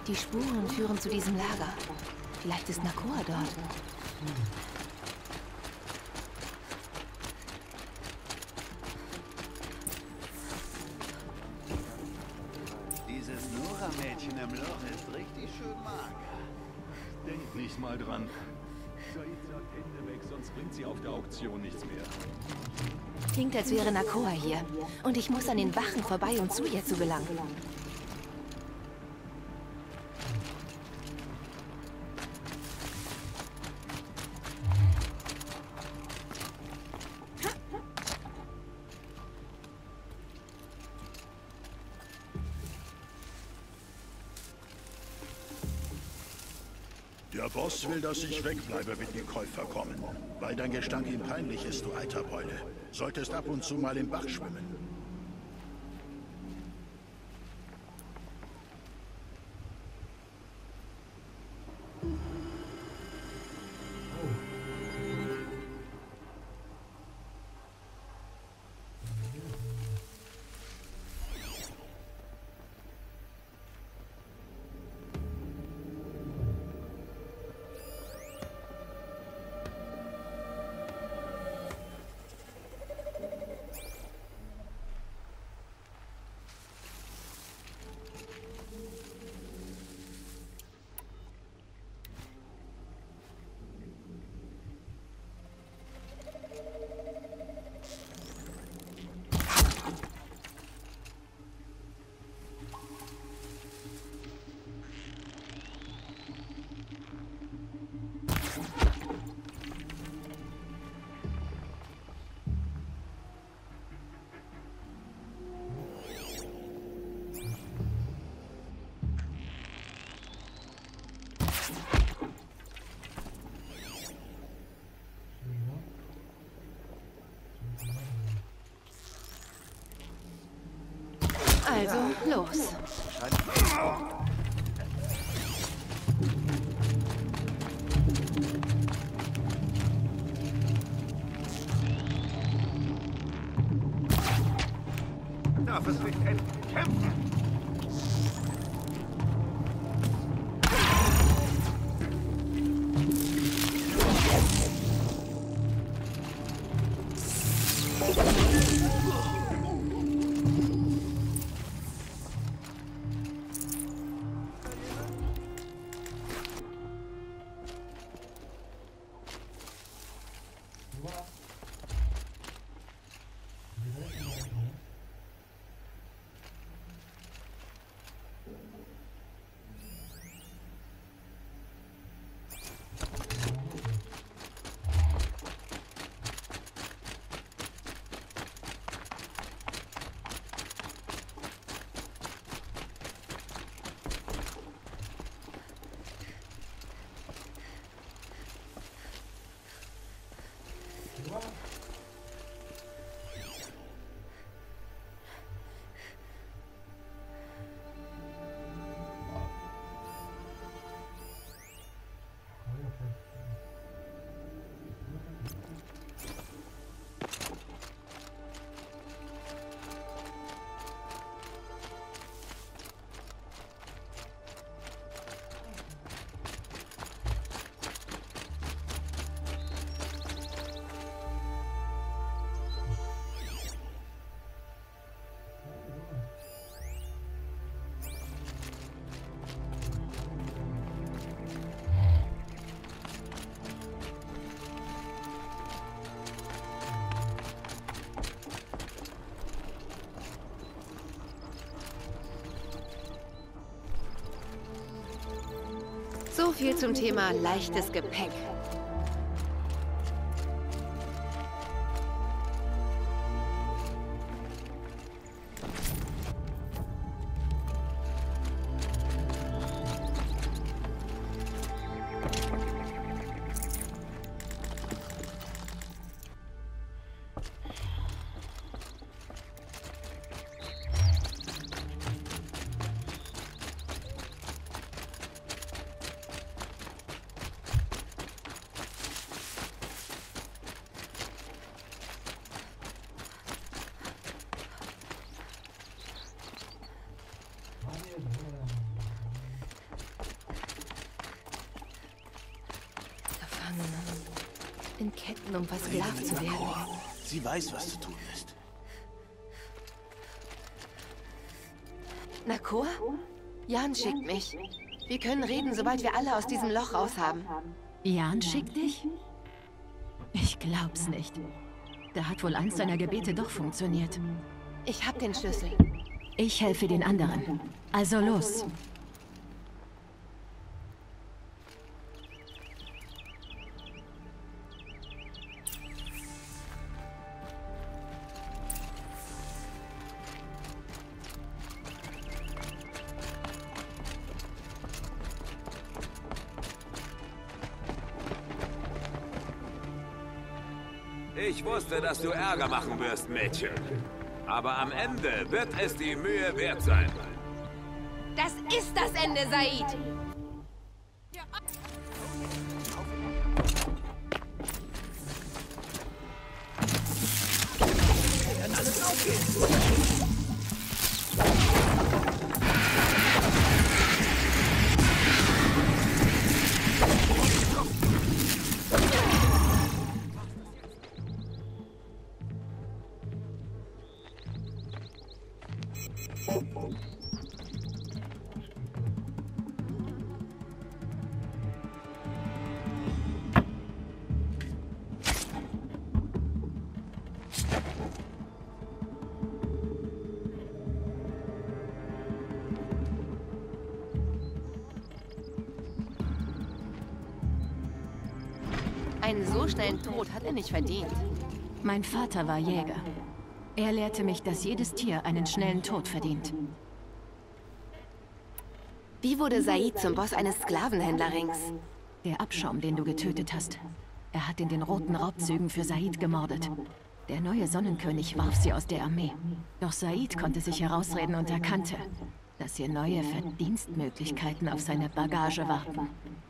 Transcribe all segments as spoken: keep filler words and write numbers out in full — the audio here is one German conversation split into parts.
Die Spuren führen zu diesem Lager. Vielleicht ist Nakoa dort. Dieses Nora-Mädchen im Loch ist richtig schön mager. Denk nicht mal dran. Said sagt Hände weg, sonst bringt sie auf der Auktion nichts mehr. Klingt, als wäre Nakoa hier. Und ich muss an den Wachen vorbei, um zu ihr zu gelangen. Der Boss will, dass ich wegbleibe, wenn die Käufer kommen. Weil dein Gestank ihm peinlich ist, du alter Beule. Solltest ab und zu mal im Bach schwimmen. Also, los. Darf es nicht enden? Kämpfen! So viel zum Thema leichtes Gepäck. In Ketten, um versklavt zu werden. Sie weiß, was zu tun ist. Nakor? Jan schickt mich. Wir können reden, sobald wir alle aus diesem Loch raus haben. Jan schickt dich? Ich glaub's nicht. Da hat wohl eins seiner Gebete doch funktioniert. Ich hab den Schlüssel. Ich helfe den anderen. Also los. Ich wusste, dass du Ärger machen wirst, Mädchen. Aber am Ende wird es die Mühe wert sein. Das ist das Ende, Said! Einen so schnellen Tod hat er nicht verdient. Mein Vater war Jäger. Er lehrte mich, dass jedes Tier einen schnellen Tod verdient. Wie wurde Said zum Boss eines Sklavenhändlerrings? Der Abschaum, den du getötet hast. Er hat in den roten Raubzügen für Said gemordet. Der neue Sonnenkönig warf sie aus der Armee. Doch Said konnte sich herausreden und erkannte, dass hier neue Verdienstmöglichkeiten auf seine Bagage warten.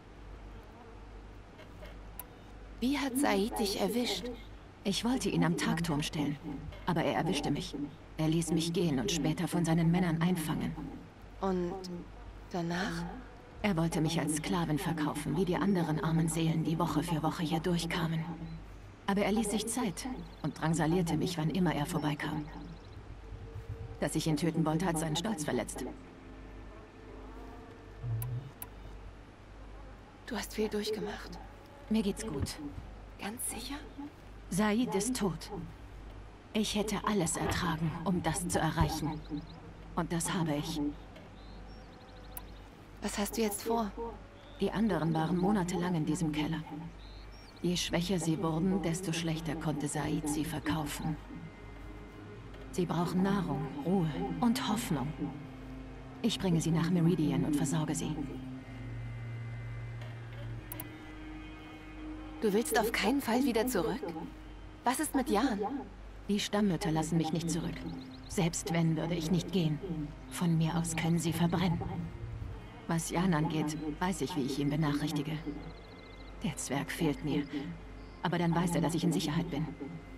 Wie hat Said dich erwischt? Ich wollte ihn am Tagturm stellen, aber er erwischte mich. Er ließ mich gehen und später von seinen Männern einfangen. Und danach? Er wollte mich als Sklavin verkaufen, wie die anderen armen Seelen, die Woche für Woche hier durchkamen. Aber er ließ sich Zeit und drangsalierte mich, wann immer er vorbeikam. Dass ich ihn töten wollte, hat seinen Stolz verletzt. Du hast viel durchgemacht. Mir geht's gut. Ganz sicher? Said ist tot. Ich hätte alles ertragen, um das zu erreichen. Und das habe ich. Was hast du jetzt vor? Die anderen waren monatelang in diesem Keller. Je schwächer sie wurden, desto schlechter konnte Said sie verkaufen. Sie brauchen Nahrung, Ruhe und Hoffnung. Ich bringe sie nach Meridian und versorge sie. Du willst auf keinen Fall wieder zurück? Was ist mit Jan? Die Stammmütter lassen mich nicht zurück. Selbst wenn, würde ich nicht gehen. Von mir aus können sie verbrennen. Was Jan angeht, weiß ich, wie ich ihn benachrichtige. Der Zwerg fehlt mir. Aber dann weiß er, dass ich in Sicherheit bin.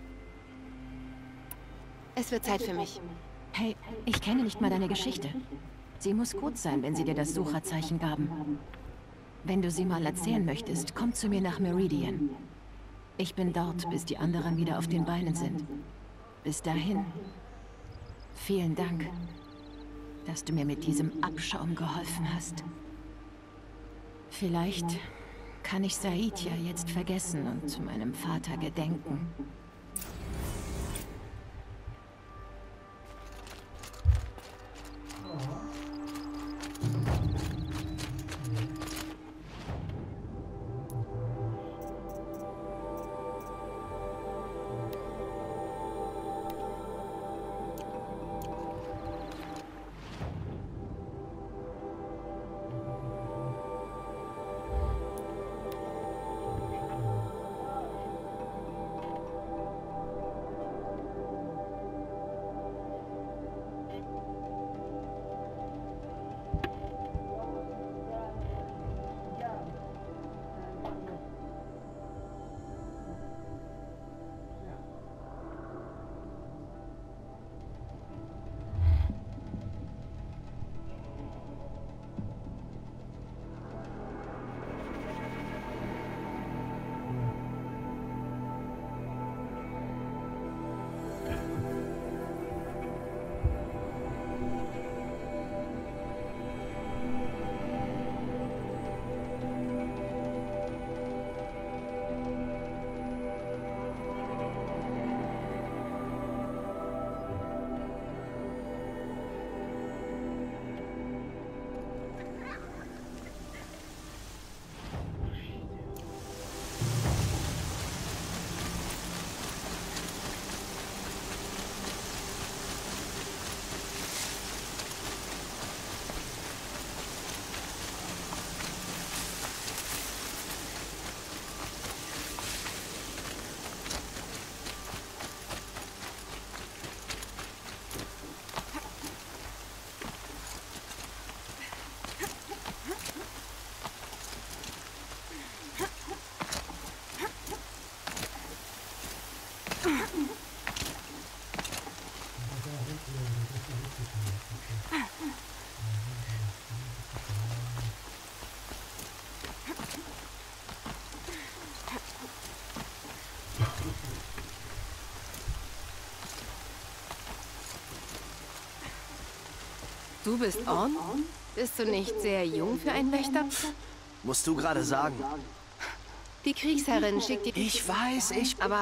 Es wird Zeit für mich. Hey, ich kenne nicht mal deine Geschichte. Sie muss gut sein, wenn sie dir das Sucherzeichen gaben. Wenn du sie mal erzählen möchtest, komm zu mir nach Meridian. Ich bin dort, bis die anderen wieder auf den Beinen sind. Bis dahin, vielen Dank, dass du mir mit diesem Abschaum geholfen hast. Vielleicht kann ich Said ja jetzt vergessen und meinem Vater gedenken. Du bist Orn? Bist du nicht sehr jung für einen Wächter? Musst du gerade sagen. Die Kriegsherrin schickt die... Ich weiß, ich... Aber...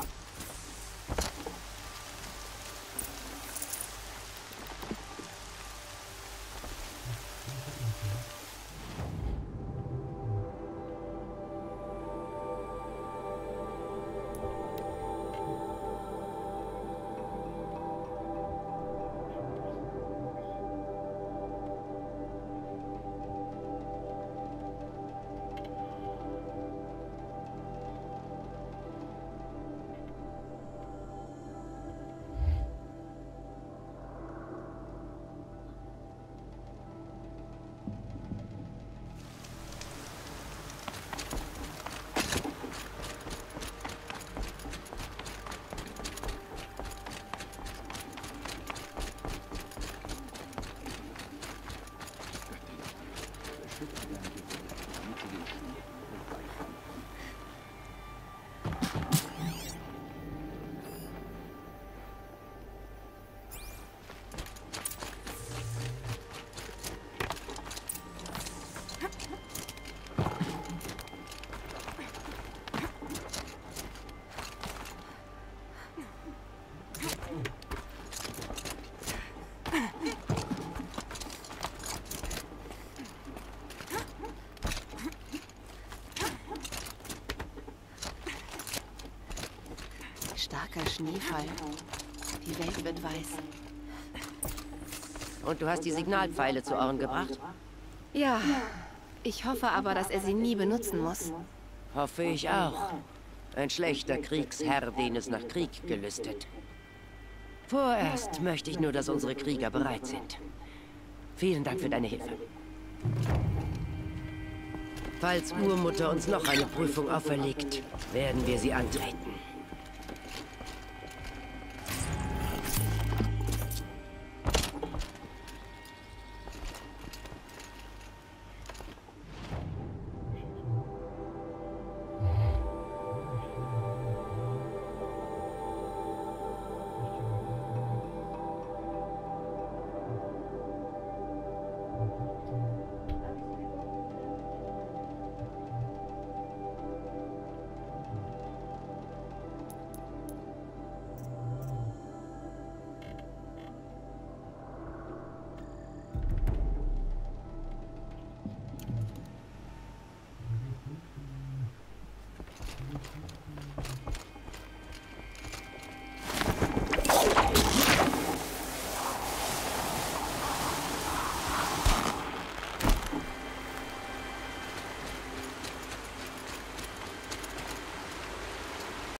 Starker Schneefall. Die Welt wird weiß. Und du hast die Signalpfeile zu Orn gebracht? Ja, ich hoffe aber, dass er sie nie benutzen muss. Hoffe ich auch. Ein schlechter Kriegsherr, den es nach Krieg gelüstet. Vorerst möchte ich nur, dass unsere Krieger bereit sind. Vielen Dank für deine Hilfe. Falls Urmutter uns noch eine Prüfung auferlegt, werden wir sie antreten.